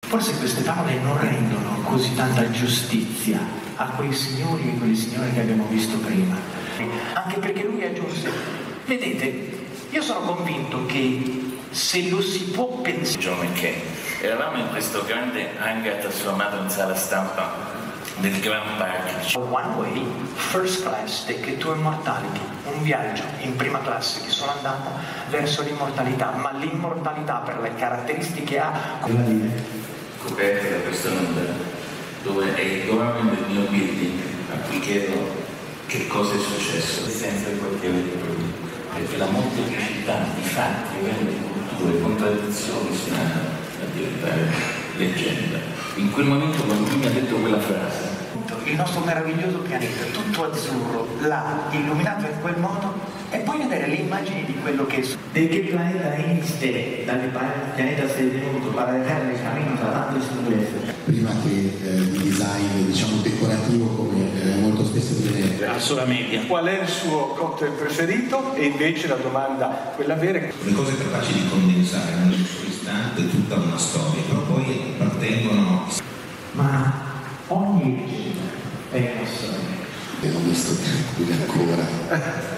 Forse queste tavole non rendono così tanta giustizia a quei signori e quelle signore che abbiamo visto prima, anche perché lui aggiunse, vedete, io sono convinto che se lo si può pensare... John McCain, eravamo in questo grande hangar trasformato in sala stampa del Grand Park. One way, first class ticket to immortality, un viaggio in prima classe che sono andata verso l'immortalità, ma l'immortalità per le caratteristiche ha... Coperte da questo numero, dove è il government del mio building, a cui chiedo che cosa è successo senza il quartiere di Brooklyn, perché la molteplicità di fatti, eventi, culture, contraddizioni si a diventare leggenda. In quel momento, quando lui mi ha detto quella frase, il nostro meraviglioso pianeta, tutto azzurro, là, illuminato in quel modo, e poi vedere le immagini di quello che è. ¿De qué planeta viniste? Dal pianeta sei venuto para dejar el camino tra tante sicurezze? Prima che di design, diciamo, decorativo, come molto spesso viene... La sola media. Qual è il suo cocktail preferito? E invece la domanda, quella vera... Le cose capaci di condensare in un solo istante tutta una storia, però poi appartengono... Ma ogni regina è una storia. Non mi sto tranquillo ancora.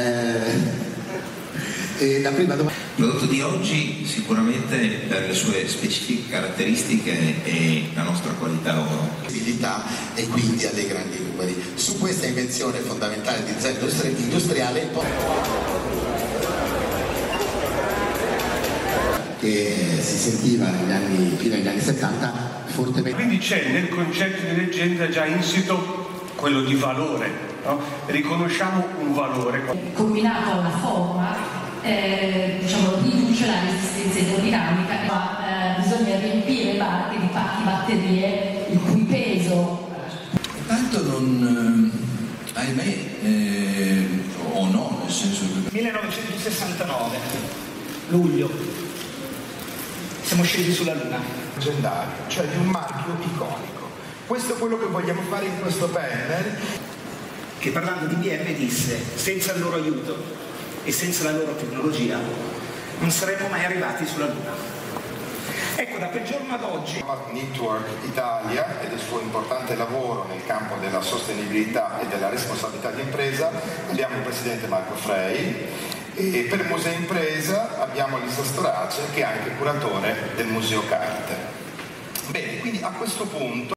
E la prima domanda... Il prodotto di oggi sicuramente per le sue specifiche caratteristiche è la nostra qualità oro. E quindi a dei grandi numeri. Su questa invenzione fondamentale di design industriale che si sentiva fino agli anni 70 fortemente. Quindi c'è nel concetto di leggenda già insito quello di valore, no? Riconosciamo un valore. Combinato a una forma, diciamo, riduce la resistenza idrodinamica, ma bisogna riempire le barche di pacchi batterie il cui peso... Tanto non, ahimè, o no, nel senso che... 1969, luglio, siamo scesi sulla Luna. Leggendario, cioè di un marchio iconico. Questo è quello che vogliamo fare in questo panel. Che parlando di IBM disse, senza il loro aiuto e senza la loro tecnologia non saremmo mai arrivati sulla Luna. Ecco, da quel giorno ad oggi Network Italia e del suo importante lavoro nel campo della sostenibilità e della responsabilità di impresa abbiamo il presidente Marco Frey e per Museo Impresa abbiamo Lisa Strace che è anche curatore del Museo Carte. Bene, quindi a questo punto